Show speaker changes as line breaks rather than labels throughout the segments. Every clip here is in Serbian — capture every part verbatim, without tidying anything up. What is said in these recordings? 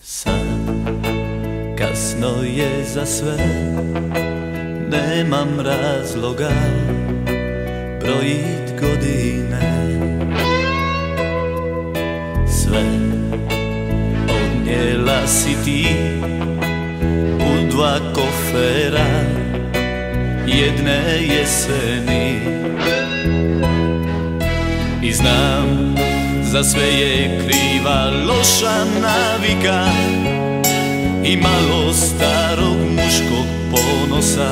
Sad, kasno je za sve, nemam razloga brojit godine. Sve odnijela si ti u dva kofera jedne jeseni. I znam, za sve je kriva loša navika i malo starog muškog ponosa.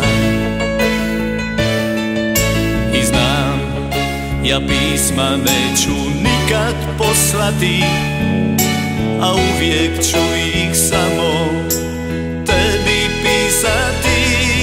I znam, ja pisma neću nikad poslati, a uvijek ću ih samo tebi pisati.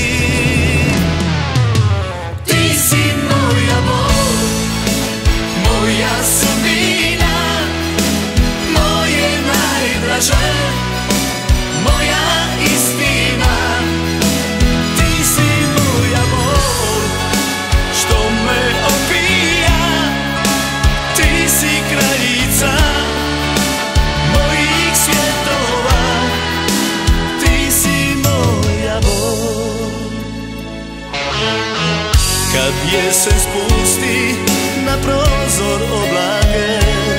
Ti si moja bol, moja sudbina, moje najdraže, moja istina. Ti si moja bol, što me opija, ti si kraljica mojih svjetova, ti si moja bol. Kad jesen spusti na prozor oblake,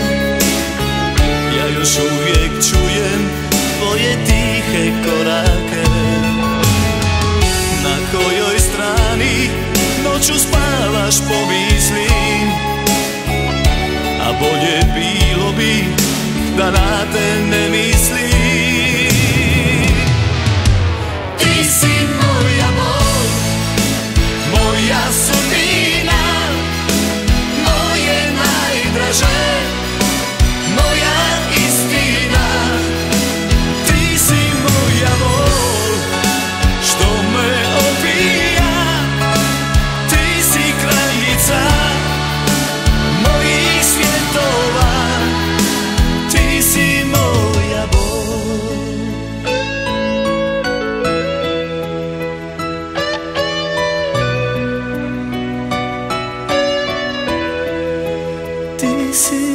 ja još uvijek čujem tvoje tihe korake. Na kojoj strani noću spavaš pomislim, a bolje bilo bi da na te ne mislim. Ti si moja bol, moja sudbina, moje najdraže, moja istina. Ti si moja bol, što me opija, ti si kraljica mojih svjetova, ti si moja bol. Ti si